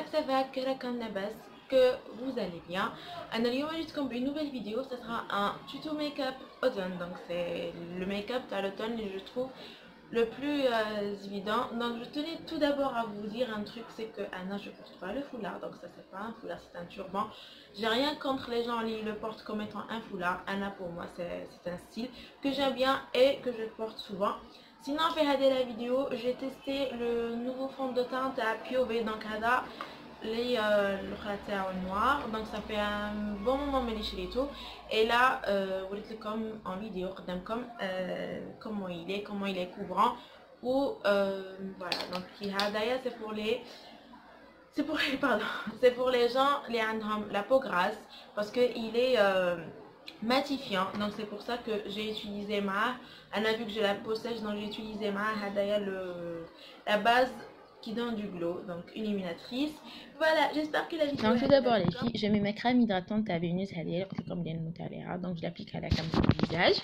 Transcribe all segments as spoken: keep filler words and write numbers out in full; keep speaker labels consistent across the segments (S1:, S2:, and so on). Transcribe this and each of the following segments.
S1: ça va, que que vous allez bien. اليوم جيتكم بune nouvelle vidéo, ça sera un tuto make-up automne. Donc c'est le make-up à l'automne et je trouve le plus euh, évident. Donc je tenais tout d'abord à vous dire un truc, c'est que Anna, je porte pas le foulard, donc ça c'est pas un foulard, c'est un turban. J'ai rien contre les gens qui le portent comme étant un foulard. Anna, pour moi c'est un style que j'aime bien et que je porte souvent. Sinon, je vais regarder la vidéo. J'ai testé le nouveau fond de teint à P O V, donc Hada les le crater noir. Donc ça fait un bon moment mais les tout. Et là, vous voyez comme en vidéo, comme euh, comment il est, comment il est couvrant. Ou euh, voilà. Donc Hada, c'est pour les c'est pour les pardon, c'est pour les gens les la peau grasse parce que il est euh, matifiant, donc c'est pour ça que j'ai utilisé ma on a vu que j'ai la peau sèche, donc j'ai utilisé ma hadaya le la base qui donne du glow, donc illuminatrice. Voilà, j'espère que la vidéo.
S2: Donc tout d'abord les filles, je mets ma crème hydratante à Vénus Haliel, comme bien le donc je l'applique à la came du visage.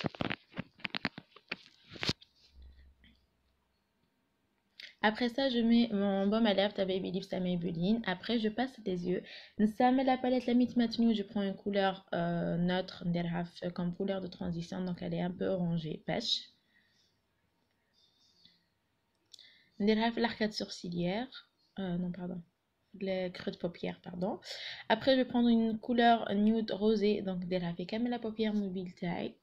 S2: Après ça, je mets mon baume à lèvres à Baby Lips à Maybelline. Après, je passe des yeux. Ça met la palette la Meet Matte Nude. Je prends une couleur euh, neutre, comme couleur de transition, donc elle est un peu orangée, pêche. L'arcade sourcilière, euh, non pardon, les creux de paupières, pardon. Après, je vais prendre une couleur nude rosée, donc avec comme la paupière mobile taille.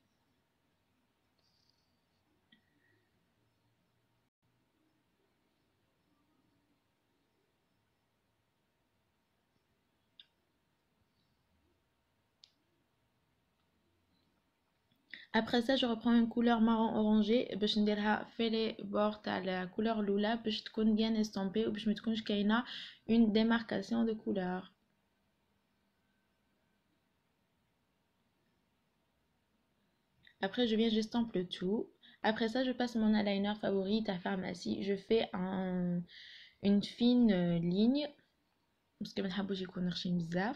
S2: Après ça, je reprends une couleur marron orangé باش نديرها في les bords à la couleur lula باش تكون bien estampée وباش ما تكونش كاينه une démarcation de couleur. Après, je viens, j'estampe le tout. Après ça, je passe mon eyeliner favori à pharmacie. Je fais un, une fine ligne parce que ما نحبوش يكون رخيم بزاف.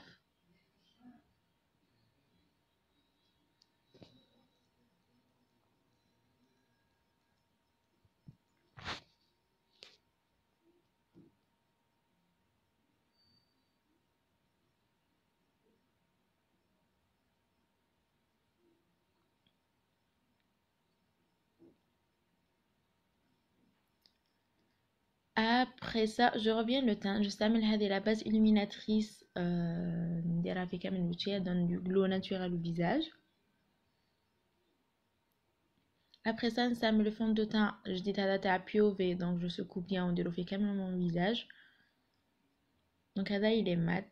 S2: Après ça, je reviens le teint. Je stamel la base illuminatrice نديرها في كامل الوجه, donne du glow naturel au visage. Après ça, ça me le fond de teint. Je dis à à P O V, donc je secoue bien, on déroule quand même mon visage. Donc là, il est mat.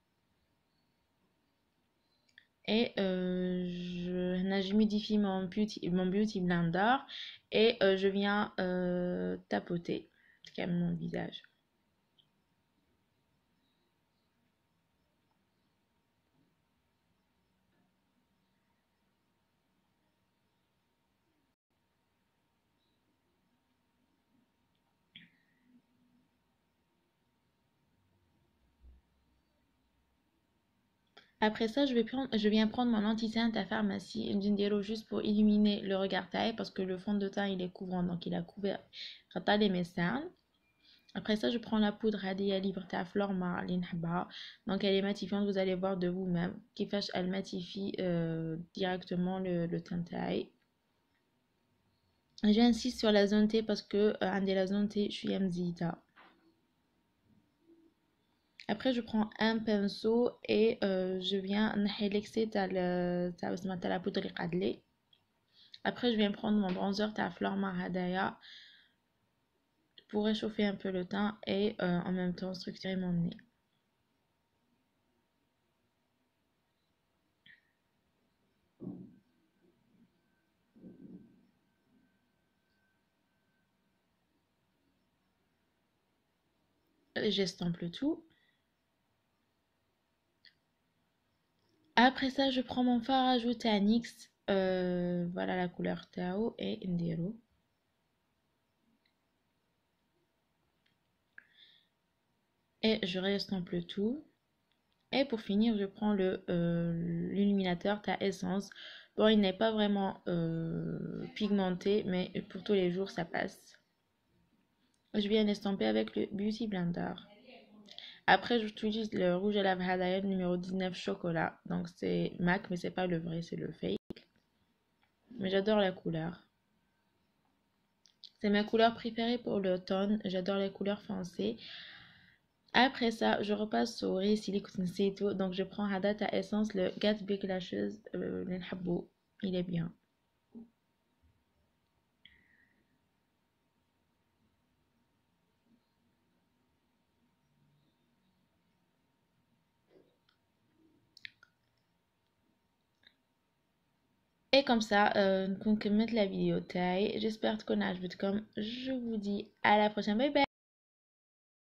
S2: Et euh, je j'humidifie mon beauty, mon beauty blender et euh, je viens euh, tapoter quand même mon visage. Après ça, je, vais prendre, je viens prendre mon anti-teint à pharmacie, une juste pour illuminer le regard taille parce que le fond de teint il est couvrant, donc il a couvert les mes cernes. Après ça, je prends la poudre Hadia Libre à Florma Linhaba. Donc elle est matifiante, vous allez voir de vous-même. Qui fait, elle matifie euh, directement le, le teint taille. J'insiste sur la zone T parce que euh, la zone T, je suis mzita. Après, je prends un pinceau et euh, je viens l'excès de la poudre cadlée. Après, je viens prendre mon bronzer à Florma Hadaya pour réchauffer un peu le teint et euh, en même temps structurer mon nez. J'estompe le tout. Après ça, je prends mon fard à ajouter à N Y X. Euh, voilà la couleur Tao et Ndero. Et je réestompe le tout. Et pour finir, je prends le euh, l'illuminateur Ta Essence. Bon, il n'est pas vraiment euh, pigmenté, mais pour tous les jours, ça passe. Je viens l'estomper avec le Beauty Blender. Après, j'utilise le rouge à lèvres Hadaya numéro dix-neuf chocolat. Donc c'est MAC, mais c'est pas le vrai, c'est le fake. Mais j'adore la couleur. C'est ma couleur préférée pour l'automne. J'adore les couleurs foncées. Après ça, je repasse au Silic et tout. Donc je prends Hadat à Essence, le Gat Big Lashes, euh, l'Enhabou. Il est bien. Et comme ça, euh, نكون كملت la vidéo تاعي. J'espère تكون عجبتكم. Je vous dis à la prochaine. Bye bye.